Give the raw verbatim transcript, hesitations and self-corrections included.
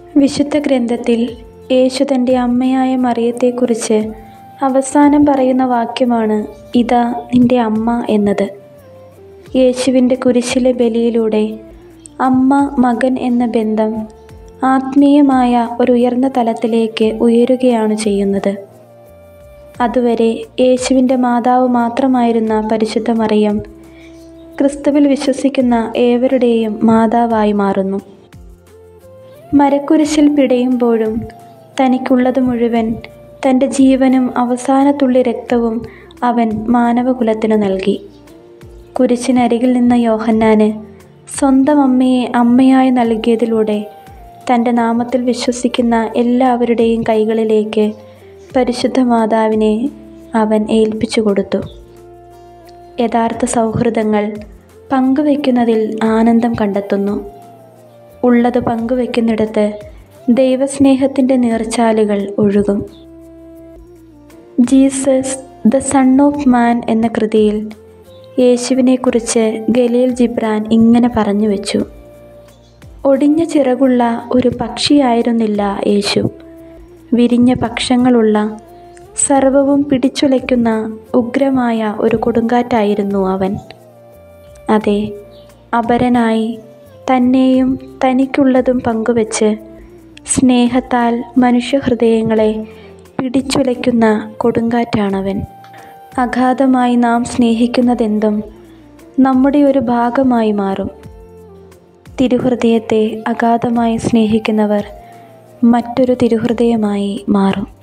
വിശുദ്ധ ഗ്രന്ഥത്തിൽ യേശു തൻ്റെ അമ്മയായ മറിയത്തെക്കുറിച്ച് അവസാനം പറയുന്ന വാക്യമാണ് ഇതാ നിൻ്റെ അമ്മ എന്നത്. യേശുവിൻ്റെ കുരിശിലെ ബലിയിലൂടെ അമ്മ മകൻ എന്ന ബന്ധം ആത്മീയമായ ഒരു ഉയർന്ന തലത്തിലേക്ക് ഉയരുകയാണ് ചെയ്യുന്നത്. അതുവരെ യേശുവിൻ്റെ മാതാവ് മാത്രമായിരുന്ന പരിശുദ്ധ മറിയം ക്രിസ്തുവിൽ വിശ്വസിക്കുന്ന ഏവരുടെയും മാതാവായി മാറുന്നു. മരക്കുരിശിൽ പിടയുമ്പോഴും തനിക്കുള്ളത് മുഴുവൻ, തൻ്റെ ജീവനും അവസാനത്തുള്ളി രക്തവും അവൻ മാനവകുലത്തിനു നൽകി. കുരിശിനരികിൽ നിന്ന യോഹന്നാന് സ്വന്തം അമ്മയെ അമ്മയായി നൽകിയതിലൂടെ തൻ്റെ നാമത്തിൽ വിശ്വസിക്കുന്ന എല്ലാവരുടെയും കൈകളിലേക്ക് പരിശുദ്ധ മാതാവിനെ അവൻ ഏൽപ്പിച്ചു കൊടുത്തു. യഥാർത്ഥ സൗഹൃദങ്ങൾ പങ്കുവയ്ക്കുന്നതിൽ ആനന്ദം കണ്ടെത്തുന്നു. ഉള്ളത് പങ്കുവയ്ക്കുന്നിടത്ത് ദൈവസ്നേഹത്തിൻ്റെ നീർച്ചാലുകൾ ഒഴുകും. Jesus the son of man എന്ന കൃതിയിൽ യേശുവിനെക്കുറിച്ച് ഖലീൽ ജിബ്രാൻ ഇങ്ങനെ പറഞ്ഞു വെച്ചു: ഒടിഞ്ഞ ചിറകുള്ള ഒരു പക്ഷിയായിരുന്നില്ല യേശു, വിരിഞ്ഞ പക്ഷങ്ങളുള്ള സർവവും പിടിച്ചുലയ്ക്കുന്ന ഉഗ്രമായ ഒരു കൊടുങ്കാറ്റായിരുന്നു അവൻ. അതെ, അപരനായി തന്നെയും തനിക്കുള്ളതും പങ്കുവച്ച് സ്നേഹത്താൽ മനുഷ്യഹൃദയങ്ങളെ പിടിച്ചുലയ്ക്കുന്ന കൊടുങ്കാറ്റാണവൻ. അഗാധമായി നാം സ്നേഹിക്കുന്നതെന്തും നമ്മുടെ ഒരു ഭാഗമായി മാറും. തിരുഹൃദയത്തെ അഗാധമായി സ്നേഹിക്കുന്നവർ മറ്റൊരു തിരുഹൃദയമായി മാറും.